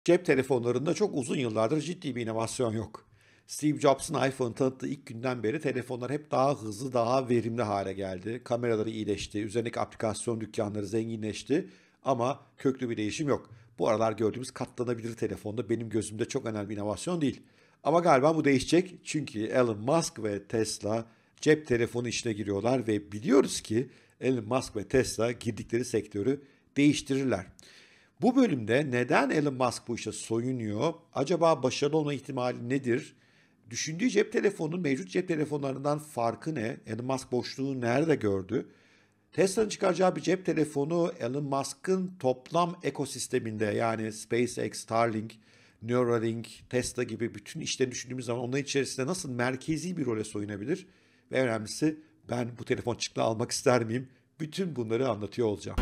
Cep telefonlarında çok uzun yıllardır ciddi bir inovasyon yok. Steve Jobs'un iPhone tanıttığı ilk günden beri telefonlar hep daha hızlı, daha verimli hale geldi. Kameraları iyileşti, üzerindeki aplikasyon dükkanları zenginleşti ama köklü bir değişim yok. Bu aralar gördüğümüz katlanabilir telefonda benim gözümde çok önemli bir inovasyon değil. Ama galiba bu değişecek çünkü Elon Musk ve Tesla cep telefonu işine giriyorlar ve biliyoruz ki Elon Musk ve Tesla girdikleri sektörü değiştirirler. Bu bölümde neden Elon Musk bu işe soyunuyor? Acaba başarılı olma ihtimali nedir? Düşündüğü cep telefonunun mevcut cep telefonlarından farkı ne? Elon Musk boşluğu nerede gördü? Tesla'nın çıkaracağı bir cep telefonu Elon Musk'ın toplam ekosisteminde yani SpaceX, Starlink, Neuralink, Tesla gibi bütün işlerini düşündüğümüz zaman onun içerisinde nasıl merkezi bir role soyunabilir? Ve önemlisi ben bu telefon çıktı almak ister miyim? Bütün bunları anlatıyor olacağım.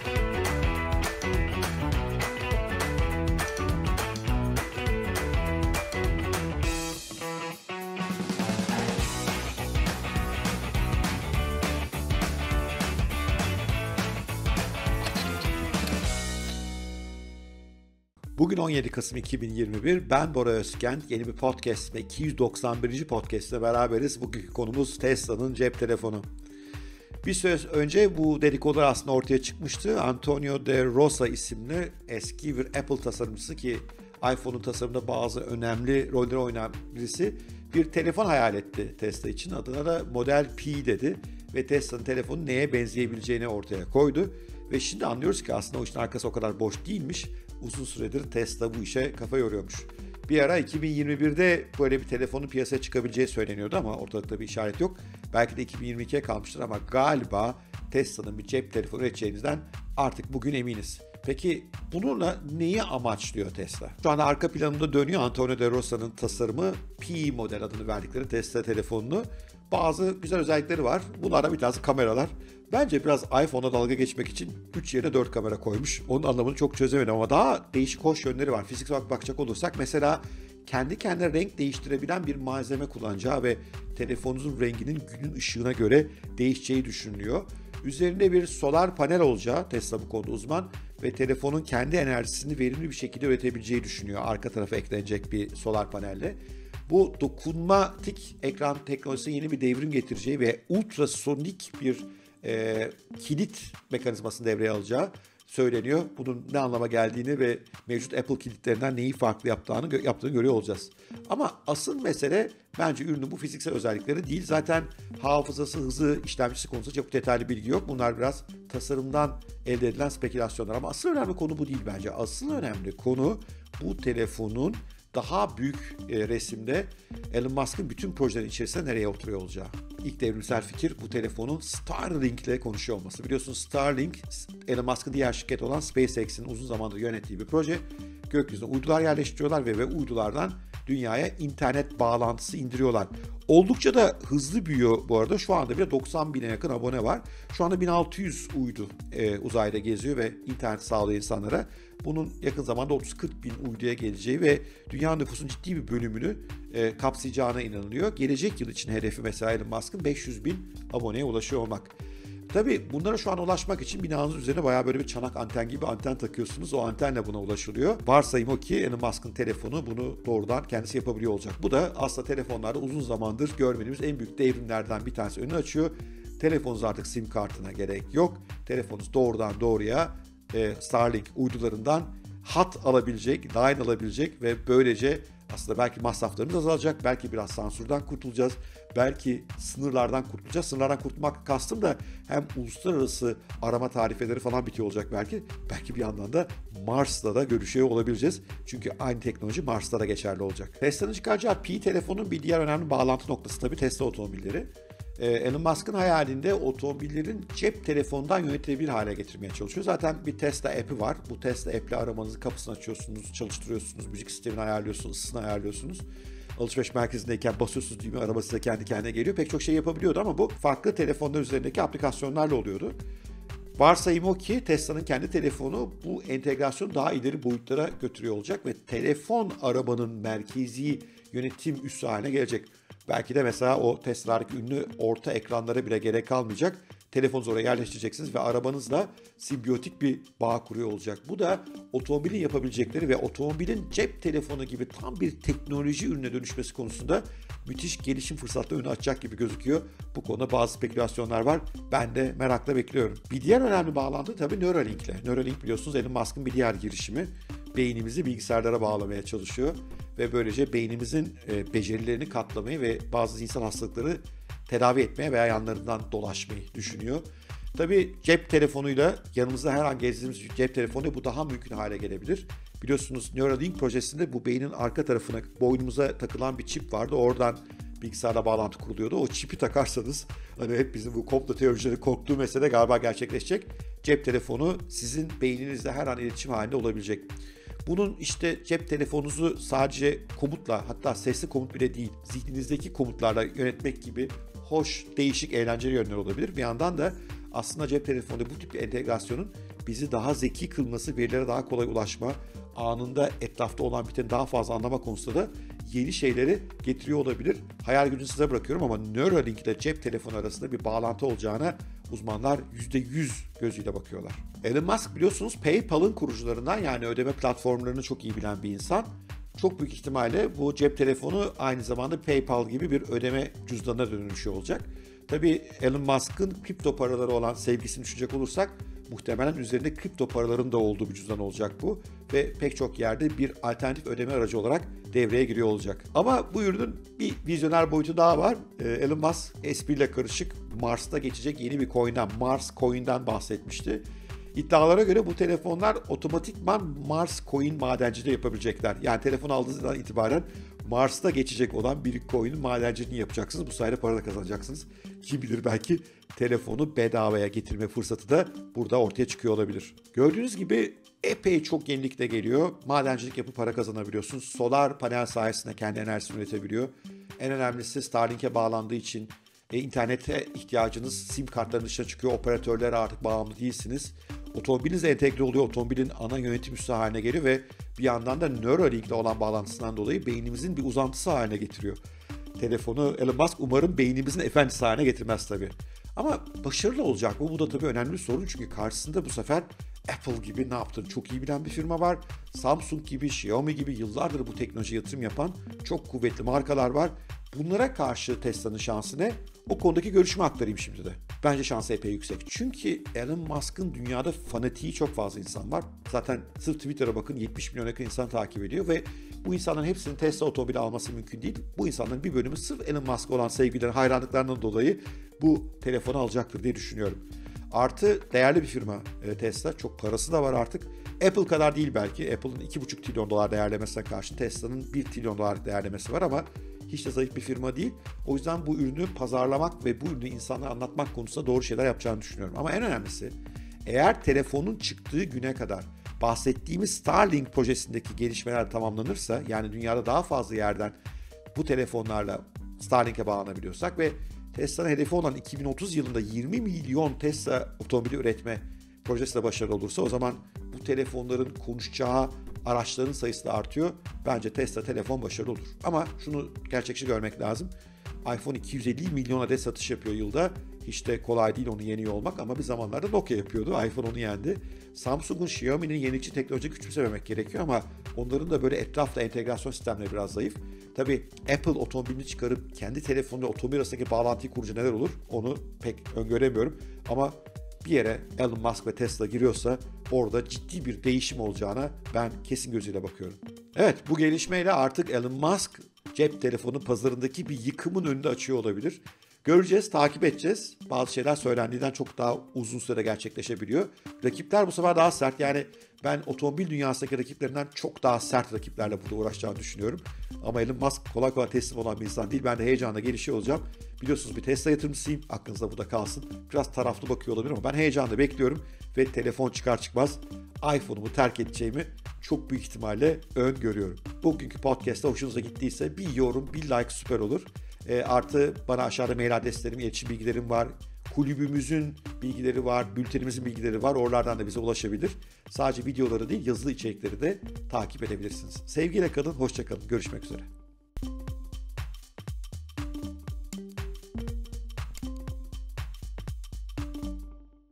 Bugün 17 Kasım 2021. Ben Bora Özkent. Yeni bir podcast ve 291. podcast'le beraberiz. Bugünkü konumuz Tesla'nın cep telefonu. Bir süre önce bu dedikodular aslında ortaya çıkmıştı. Antonio de Rosa isimli eski bir Apple tasarımcısı ki iPhone'un tasarımında bazı önemli rolleri oynayan birisi bir telefon hayal etti Tesla için. Adına da Model P dedi ve Tesla'nın telefonu neye benzeyebileceğini ortaya koydu. Ve şimdi anlıyoruz ki aslında o işin arkası o kadar boş değilmiş. Uzun süredir Tesla bu işe kafa yoruyormuş. Bir ara 2021'de böyle bir telefonun piyasaya çıkabileceği söyleniyordu ama ortalıkta bir işaret yok. Belki de 2022'ye kalmıştır ama galiba Tesla'nın bir cep telefonu üreteceğinizden artık bugün eminiz. Peki bununla neyi amaçlıyor Tesla? Şu anda arka planında dönüyor Antonio de Rosa'nın tasarımı Pi model adını verdikleri Tesla telefonunu. Bazı güzel özellikleri var. Bunlardan bir tanesi kameralar. Bence biraz iPhone'a dalga geçmek için 3 yerine 4 kamera koymuş. Onun anlamını çok çözemedim ama daha değişik hoş yönleri var. Fiziksel olarak bakacak olursak mesela kendi kendine renk değiştirebilen bir malzeme kullanacağı ve telefonunuzun renginin günün ışığına göre değişeceği düşünülüyor. Üzerinde bir solar panel olacağı, Tesla bu konuda uzman ve telefonun kendi enerjisini verimli bir şekilde üretebileceği düşünüyor. Arka tarafa eklenecek bir solar panelle. Bu dokunmatik ekran teknolojisi yeni bir devrim getireceği ve ultrasonik bir kilit mekanizmasını devreye alacağı söyleniyor. Bunun ne anlama geldiğini ve mevcut Apple kilitlerinden neyi farklı yaptığını görüyor olacağız. Ama asıl mesele bence ürünün bu fiziksel özellikleri değil. Zaten hafızası, hızı, işlemcisi konusunda çok detaylı bilgi yok. Bunlar biraz tasarımdan elde edilen spekülasyonlar. Ama asıl önemli konu bu değil bence. Asıl önemli konu bu telefonun daha büyük resimde Elon Musk'ın bütün projelerin içerisinde nereye oturuyor olacağı. İlk devrimsel fikir bu telefonun Starlink ile konuşuyor olması. Biliyorsunuz Starlink, Elon Musk'ın diğer şirket olan SpaceX'in uzun zamandır yönettiği bir proje. Gökyüzüne uydular yerleştiriyorlar ve uydulardan dünyaya internet bağlantısı indiriyorlar. Oldukça da hızlı büyüyor bu arada. Şu anda bile 90 bine yakın abone var. Şu anda 1600 uydu uzayda geziyor ve internet sağlıyor insanlara. Bunun yakın zamanda 30-40 bin uyduya geleceği ve dünya nüfusunun ciddi bir bölümünü kapsayacağına inanılıyor. Gelecek yıl için hedefi mesela Elon Musk'ın 500 bin aboneye ulaşıyor olmak. Tabii bunlara şu an ulaşmak için binanızın üzerine bayağı böyle bir çanak anten gibi anten takıyorsunuz. O antenle buna ulaşılıyor. Varsayım o ki Elon Musk'ın telefonu bunu doğrudan kendisi yapabiliyor olacak. Bu da aslında telefonlarda uzun zamandır görmediğimiz en büyük devrimlerden bir tanesi önünü açıyor. Telefonunuz artık sim kartına gerek yok. Telefonunuz doğrudan doğruya Starlink uydularından hat alabilecek, line alabilecek ve böylece aslında belki masraflarımız azalacak, belki biraz sansürden kurtulacağız, belki sınırlardan kurtulacağız. Sınırlardan kurtulmak kastım da hem uluslararası arama tarifeleri falan bitiyor olacak belki. Belki bir yandan da Mars'ta da görüşüyor olabileceğiz. Çünkü aynı teknoloji Mars'ta da geçerli olacak. Tesla'nın çıkaracağı Pi telefonun bir diğer önemli bağlantı noktası tabii Tesla otomobilleri. Elon Musk'ın hayalinde otomobillerin cep telefonundan yönetilebilir hale getirmeye çalışıyor. Zaten bir Tesla app'i var. Bu Tesla app'le arabanızın kapısını açıyorsunuz, çalıştırıyorsunuz, müzik sistemini ayarlıyorsunuz, ısısını ayarlıyorsunuz. Alışveriş merkezindeyken basıyorsunuz düğme, araba size kendi kendine geliyor. Pek çok şey yapabiliyordu ama bu farklı telefonlar üzerindeki aplikasyonlarla oluyordu. Varsayım o ki Tesla'nın kendi telefonu bu entegrasyonu daha ileri boyutlara götürüyor olacak ve telefon arabanın merkezi yönetim üssü haline gelecek. Belki de mesela o Tesla'daki ünlü orta ekranlara bile gerek kalmayacak. telefonunuzu oraya yerleştireceksiniz ve arabanızla simbiyotik bir bağ kuruyor olacak. Bu da otomobilin yapabilecekleri ve otomobilin cep telefonu gibi tam bir teknoloji ürüne dönüşmesi konusunda müthiş gelişim fırsatları önü açacak gibi gözüküyor. Bu konuda bazı spekülasyonlar var. Ben de merakla bekliyorum. Bir diğer önemli bağlantı tabii Neuralink'le. Neuralink biliyorsunuz Elon Musk'ın bir diğer girişimi. Beynimizi bilgisayarlara bağlamaya çalışıyor ve böylece beynimizin becerilerini katlamayı ve bazı insan hastalıkları tedavi etmeye veya yanlarından dolaşmayı düşünüyor. Tabii cep telefonuyla yanımızda her an gezdiğimiz cep telefonu bu daha mümkün hale gelebilir. Biliyorsunuz Neuralink projesinde bu beynin arka tarafına boynumuza takılan bir çip vardı. Oradan bilgisayarla bağlantı kuruluyordu. O çipi takarsanız hani hep bizim bu komplo teoricilerin korktuğu mesele galiba gerçekleşecek. Cep telefonu sizin beyninizle her an iletişim halinde olabilecek. Bunun işte cep telefonunuzu sadece komutla, hatta sesli komut bile değil, zihninizdeki komutlarla yönetmek gibi hoş, değişik, eğlenceli yönler olabilir. Bir yandan da aslında cep telefonunda bu tip bir entegrasyonun bizi daha zeki kılması, verilere daha kolay ulaşma, anında etrafta olan biteni daha fazla anlama konusunda da yeni şeyleri getiriyor olabilir. Hayal gücünü size bırakıyorum ama Neuralink ile cep telefonu arasında bir bağlantı olacağına uzmanlar %100 gözüyle bakıyorlar. Elon Musk biliyorsunuz PayPal'ın kurucularından, yani ödeme platformlarını çok iyi bilen bir insan. Çok büyük ihtimalle bu cep telefonu aynı zamanda PayPal gibi bir ödeme cüzdanına dönüşüyor olacak. Tabii Elon Musk'ın kripto paraları olan sevgisini düşünecek olursak muhtemelen üzerinde kripto paraların da olduğu bir cüzdan olacak bu. Ve pek çok yerde bir alternatif ödeme aracı olarak devreye giriyor olacak. Ama bu ürünün bir vizyoner boyutu daha var. Elon Musk espriyle karışık Mars'ta geçecek yeni bir coin'den, Mars Coin'den bahsetmişti. İddialara göre bu telefonlar otomatikman Mars Coin madenciliği yapabilecekler. Yani telefon aldığınızdan itibaren Mars'ta geçecek olan bir coin'in madenciliğini yapacaksınız. Bu sayede para da kazanacaksınız. Kim bilir, belki telefonu bedavaya getirme fırsatı da burada ortaya çıkıyor olabilir. Gördüğünüz gibi epey çok yenilik de geliyor. Madencilik yapıp para kazanabiliyorsunuz. Solar panel sayesinde kendi enerjisini üretebiliyor. En önemlisi Starlink'e bağlandığı için internete ihtiyacınız sim kartlarının dışına çıkıyor. Operatörlere artık bağımlı değilsiniz. Otomobilinizle entegre oluyor. Otomobilin ana yönetim üssü haline geliyor ve bir yandan da Neuralink'le olan bağlantısından dolayı beynimizin bir uzantısı haline getiriyor. Telefonu Elon Musk umarım beynimizin efendisi haline getirmez tabii. Ama başarılı olacak mı? Bu da tabii önemli bir sorun, çünkü karşısında bu sefer Apple gibi ne yaptığını çok iyi bilen bir firma var. Samsung gibi, Xiaomi gibi yıllardır bu teknoloji yatırım yapan çok kuvvetli markalar var. Bunlara karşı Tesla'nın şansı ne? O konudaki görüşümü aktarayım şimdi de. Bence şansı epey yüksek. Çünkü Elon Musk'ın dünyada fanatiği çok fazla insan var. Zaten sırf Twitter'a bakın, 70 milyon yakın insan takip ediyor ve bu insanların hepsinin Tesla otomobili alması mümkün değil. Bu insanların bir bölümü sırf Elon Musk'a olan sevgileri, hayranlıklarından dolayı bu telefonu alacaktır diye düşünüyorum. Artı değerli bir firma Tesla. Çok parası da var artık. Apple kadar değil belki. Apple'ın $2,5 trilyon değerlemesine karşı Tesla'nın $1 trilyon değerlemesi var ama hiç de zayıf bir firma değil. O yüzden bu ürünü pazarlamak ve bu ürünü insanlara anlatmak konusunda doğru şeyler yapacağını düşünüyorum. Ama en önemlisi, eğer telefonun çıktığı güne kadar bahsettiğimiz Starlink projesindeki gelişmeler tamamlanırsa, yani dünyada daha fazla yerden bu telefonlarla Starlink'e bağlanabiliyorsak ve Tesla'nın hedefi olan 2030 yılında 20 milyon Tesla otomobili üretme projesi de başarılı olursa, o zaman bu telefonların konuşacağı araçların sayısı da artıyor. Bence Tesla telefon başarılı olur. Ama şunu gerçekçi görmek lazım. iPhone 250 milyon adet satış yapıyor yılda. Hiç de kolay değil onu yeniyor olmak, ama bir zamanlarda Nokia yapıyordu. iPhone onu yendi. Samsung'un, Xiaomi'nin yenilikçi teknoloji küçümsememek gerekiyor ama onların da böyle etrafta entegrasyon sistemleri biraz zayıf. Tabii Apple otomobilini çıkarıp kendi telefonuyla otomobil arasındaki bağlantıyı kurunca neler olur onu pek öngöremiyorum. Ama bir yere Elon Musk ve Tesla giriyorsa orada ciddi bir değişim olacağına ben kesin gözüyle bakıyorum. Evet, bu gelişmeyle artık Elon Musk cep telefonu pazarındaki bir yıkımın önünü açıyor olabilir. Göreceğiz, takip edeceğiz. Bazı şeyler söylendiğinden çok daha uzun süre gerçekleşebiliyor. Rakipler bu sefer daha sert. Yani ben otomobil dünyasındaki rakiplerinden çok daha sert rakiplerle burada uğraşacağını düşünüyorum. Ama Elon Musk kolay kolay teslim olan bir insan değil. Ben de heyecanla gelişiyor olacağım. Biliyorsunuz bir Tesla yatırımcısıyım. Aklınızda bu da kalsın. Biraz taraflı bakıyor olabilir ama ben heyecanla bekliyorum. Ve telefon çıkar çıkmaz iPhone'umu terk edeceğimi çok büyük ihtimalle öngörüyorum. Bugünkü podcast'ta hoşunuza gittiyse bir yorum, bir like süper olur. Artı bana aşağıda mail adreslerim, iletişim bilgilerim var. Kulübümüzün bilgileri var, bültenimizin bilgileri var. Oralardan da bize ulaşabilir. Sadece videoları değil, yazılı içerikleri de takip edebilirsiniz. Sevgiyle kalın, hoşça kalın. Görüşmek üzere.